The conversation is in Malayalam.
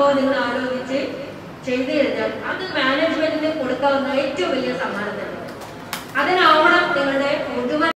സംഭവം നിങ്ങൾ ആലോചിച്ച് ചെയ്തു കഴിഞ്ഞാൽ അത് മാനേജ്മെന്റിന് കൊടുക്കാവുന്ന ഏറ്റവും വലിയ സമ്മാനം തന്നെ.